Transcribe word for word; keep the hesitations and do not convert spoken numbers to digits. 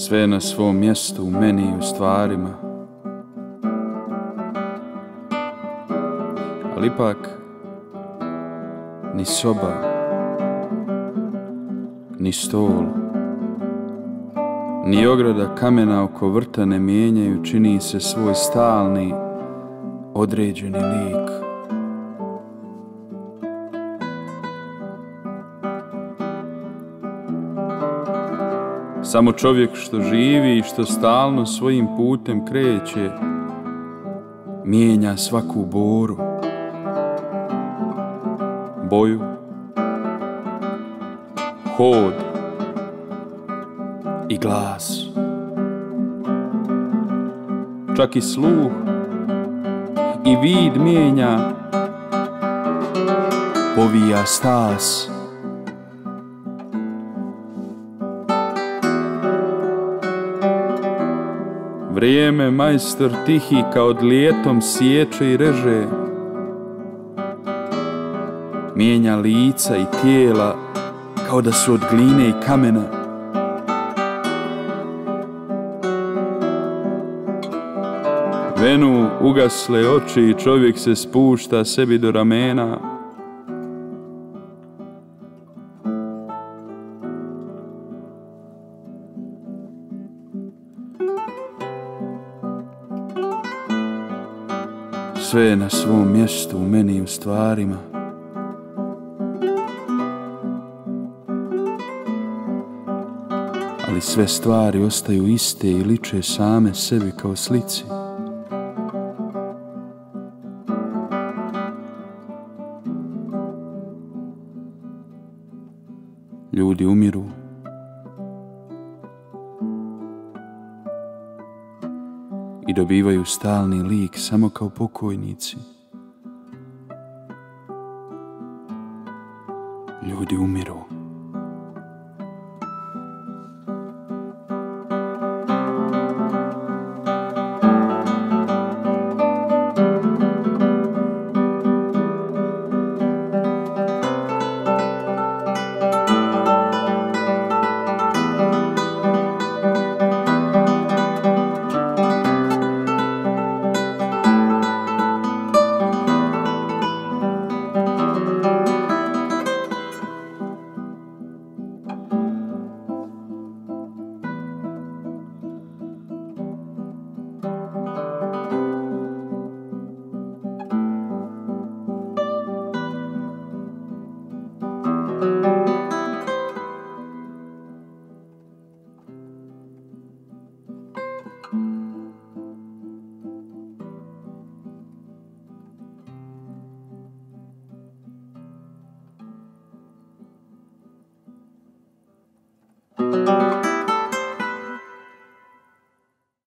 Sve je na svom mjestu u meni i u stvarima. Ali ipak ni soba, ni stol, ni ograda kamena oko vrta ne mijenjaju, čini se, svoj stalni, određeni lik. Samo čovjek što živi i što stalno svojim putem kreće, mijenja svaku boru, boju, hod i glas. Čak i sluh i vid mijenja, povija stas. Vrijeme, majstor tihi, kao dlijetom sječe i reže, mijenja lica i tijela kao da su od gline i kamena. Venu ugasle oči i čovjek se spušta sebi do ramena. Sve je na svom mjestu u meni i u stvarima. Ali sve stvari ostaju iste i liče same sebi kao slici. Ljudi umiru. I dobivaju stalni lik samo kao pokojnici. Ljudi umiru. Thank you.